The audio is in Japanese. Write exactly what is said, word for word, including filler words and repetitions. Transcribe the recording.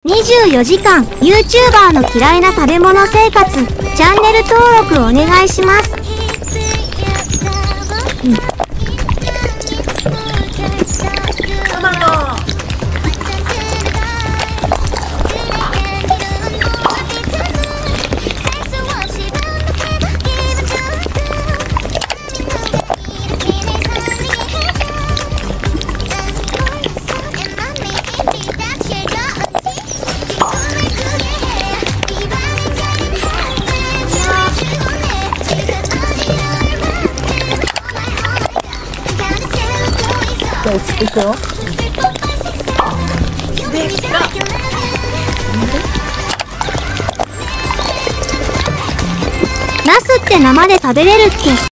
にじゅうよじかん YouTuber の嫌いな食べ物生活、チャンネル登録お願いします。うん、 いくよ。 ナスって生で食べれるっけ？